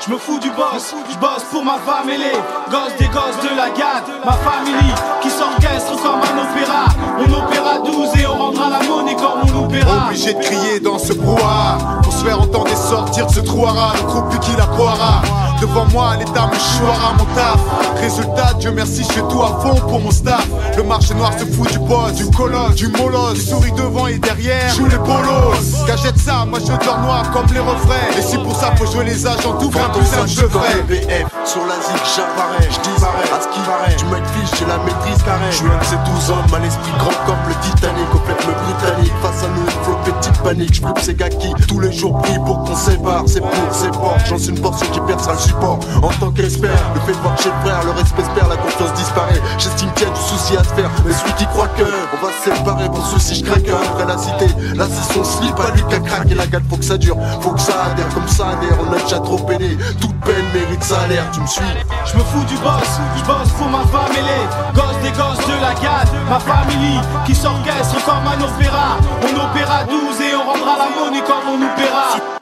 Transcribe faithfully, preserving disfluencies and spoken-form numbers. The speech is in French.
Je me fous du boss, je bosse pour ma femme et les gosses des gosses de la gade. Ma famille qui s'orchestre comme un opéra. On opéra douze et on rendra la monnaie comme on opéra. Obligé de crier dans ce brouhaha pour se faire entendre et sortir de ce trou à ras. Le groupe qui la boira. Devant moi, l'état me chouera mon taf. Résultat, Dieu merci, je fais tout à fond pour mon staff. Le marché noir se fout du boss, du colosse, du molosse. Qui sourit devant et derrière, joue les bolos. Cachette ça, moi je dors noir comme les refrains. Et si pour ça faut jouer les agents, tout bien plus simple je ferai. B F, sur la zig j'apparais, j'disparais, à ce qui paraît. Tu m'affiches, j'ai la maîtrise carrée. J'suis un de ces douze hommes, à l'esprit grand comme le Titanic. Complètement britannique, face à nous, une flot petite panique. J'flippe ces gars qui, tous les jours prient pour qu'on sépare. C'est pour, c'est pas, j'en suis une portion qui percera le support. En tant qu'expert, le fait de voir chez le frère, le respect se perd, la confiance disparaît. J'estime qu'il y a du souci à se faire, mais celui qui croit que on va se séparer, pour ceci je craque. Après la cité, là c'est son slip, pas lui qui a craqué la gale. Faut que ça dure, faut que ça adhère, comme ça adhère. On a déjà trop peiné, toute peine mérite salaire, tu me suis. Je me fous du boss, je bosse pour ma femme et les gosses des gosses de la gade. Ma famille qui s'orchestre comme un opéra. On opéra douze et on rendra la monnaie comme on opéra.